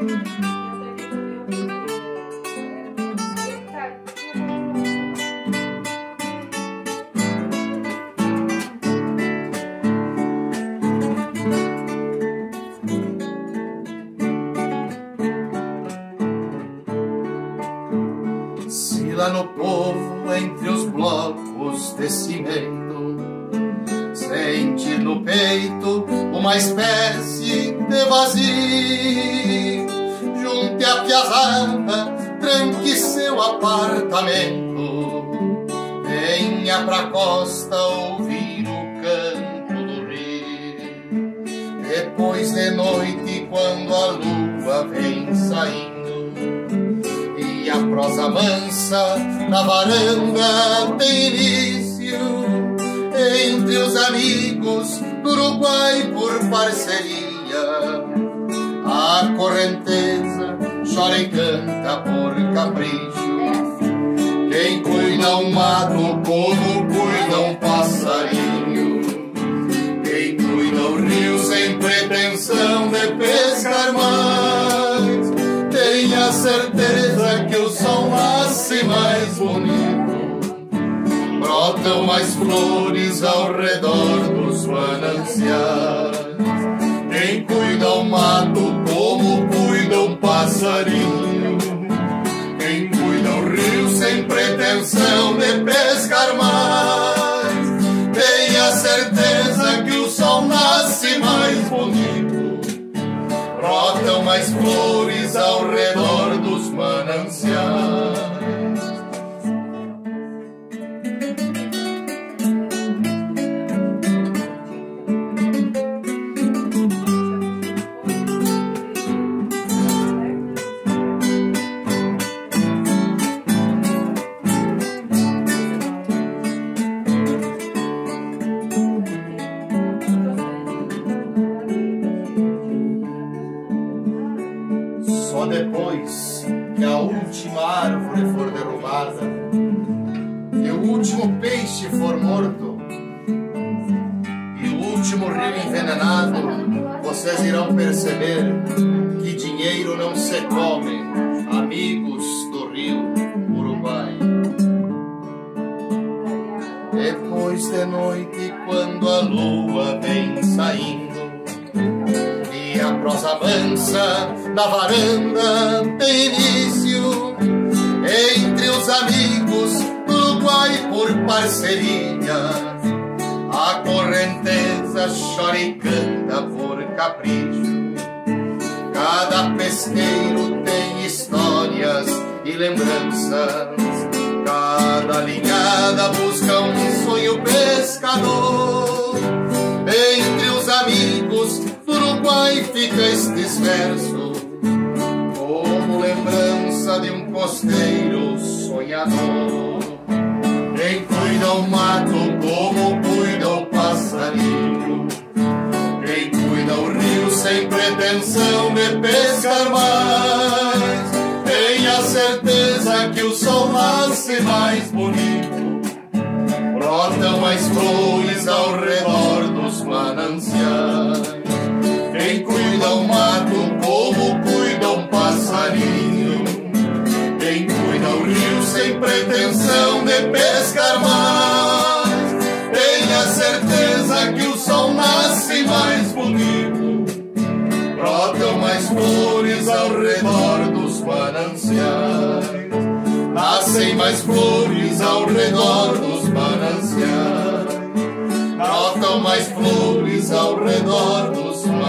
Se lá no povo, entre os blocos de cimento, sente no peito uma espécie de vazio, junte a piazada, tranque seu apartamento, venha pra costa ouvir o canto do rio. Depois de noite, quando a lua vem saindo, e a prosa mansa na varanda tem início, entre os amigos do Uruguai por parceria, a correnteza chora e canta por capricho. Quem cuida um mato como cuida um passarinho, quem cuida o rio sem pretensão de pescar mais, tenha certeza que o sol nasce mais bonito, brotam mais flores ao redor dos mananciais. Quem cuida o mato como cuida um passarinho, quem cuida o rio sem pretensão de pescar mais, tenha certeza que o sol nasce mais bonito, brotam mais flores ao redor dos mananciais. Só depois que a última árvore for derrubada e o último peixe for morto e o último rio envenenado, vocês irão perceber que dinheiro não se come, amigos do rio Uruguai. Depois de noite, quando a lua vem saindo e a prosa mansa na varanda tem início, entre os amigos do Uruguai por parceria, a correnteza chora e canta por capricho. Cada pesqueiro tem histórias e lembranças, cada linhada busca um sonho pescador. Entre os amigos do Uruguai fica estes versos, como lembrança de um costeiro sonhador. Quem cuida o mato como cuida o passarinho, quem cuida o rio sem pretensão de pescar mais, tenha certeza que o sol nasce mais bonito, brotam mais flores ao redor dos mananciais. Quem cuida o mato como cuida um passarinho, quem cuida o rio sem pretensão de pescar mais, tenha certeza que o sol nasce mais bonito, brotam mais flores ao redor dos mananciais. Nascem mais flores ao redor dos mananciais, brotam mais flores ao redor dos mananciais.